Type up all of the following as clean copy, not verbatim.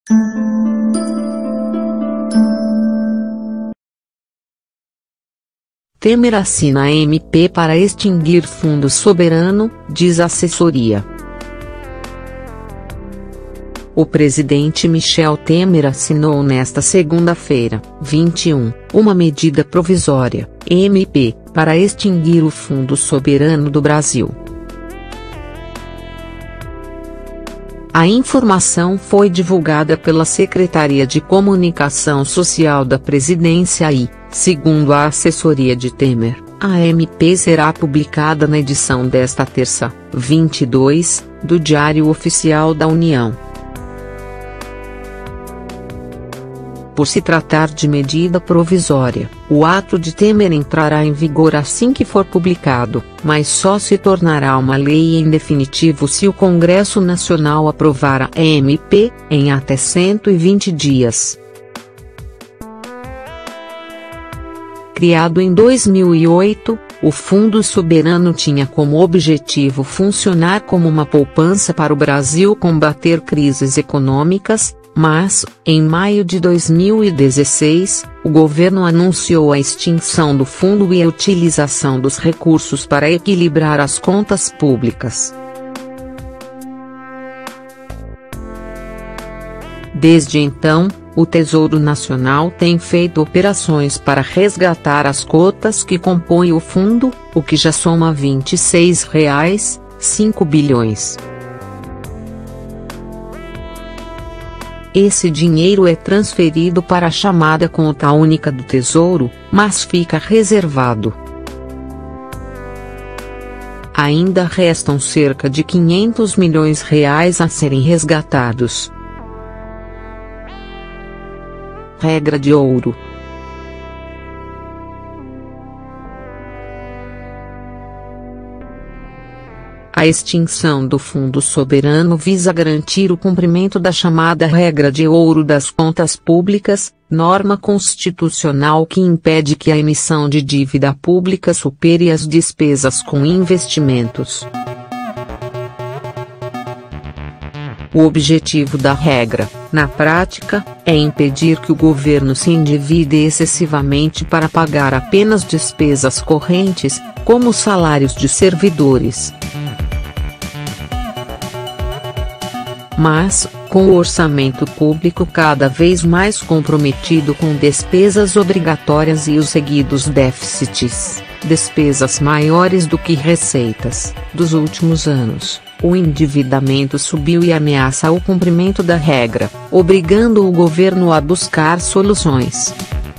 Temer assina MP para extinguir fundo soberano, diz assessoria. O presidente Michel Temer assinou nesta segunda-feira, 21, uma medida provisória, MP, para extinguir o Fundo Soberano do Brasil. A informação foi divulgada pela Secretaria de Comunicação Social da Presidência e, segundo a assessoria de Temer, a MP será publicada na edição desta terça, 22, do Diário Oficial da União. Por se tratar de medida provisória, o ato de Temer entrará em vigor assim que for publicado, mas só se tornará uma lei em definitivo se o Congresso Nacional aprovar a MP, em até 120 dias. Criado em 2008, o Fundo Soberano tinha como objetivo funcionar como uma poupança para o Brasil combater crises econômicas, mas, em maio de 2016, o governo anunciou a extinção do fundo e a utilização dos recursos para equilibrar as contas públicas. Desde então, o Tesouro Nacional tem feito operações para resgatar as cotas que compõem o fundo, o que já soma R$ 26,5 bilhões. Esse dinheiro é transferido para a chamada conta única do Tesouro, mas fica reservado. Ainda restam cerca de R$ 500 milhões a serem resgatados. Regra de ouro. A extinção do Fundo Soberano visa garantir o cumprimento da chamada Regra de Ouro das Contas Públicas, norma constitucional que impede que a emissão de dívida pública supere as despesas com investimentos. O objetivo da regra, na prática, é impedir que o governo se endivide excessivamente para pagar apenas despesas correntes, como salários de servidores. Mas, com o orçamento público cada vez mais comprometido com despesas obrigatórias e os seguidos déficits, despesas maiores do que receitas, dos últimos anos, o endividamento subiu e ameaça o cumprimento da regra, obrigando o governo a buscar soluções.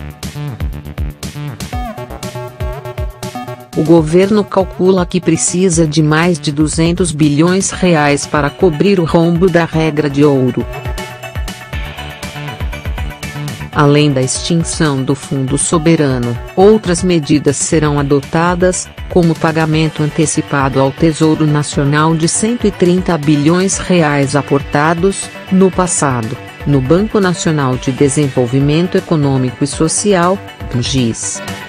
O governo calcula que precisa de mais de R$ 200 bilhões para cobrir o rombo da regra de ouro. Além da extinção do Fundo Soberano, outras medidas serão adotadas, como o pagamento antecipado ao Tesouro Nacional de R$ 130 bilhões aportados, no passado, no Banco Nacional de Desenvolvimento Econômico e Social, BNDES.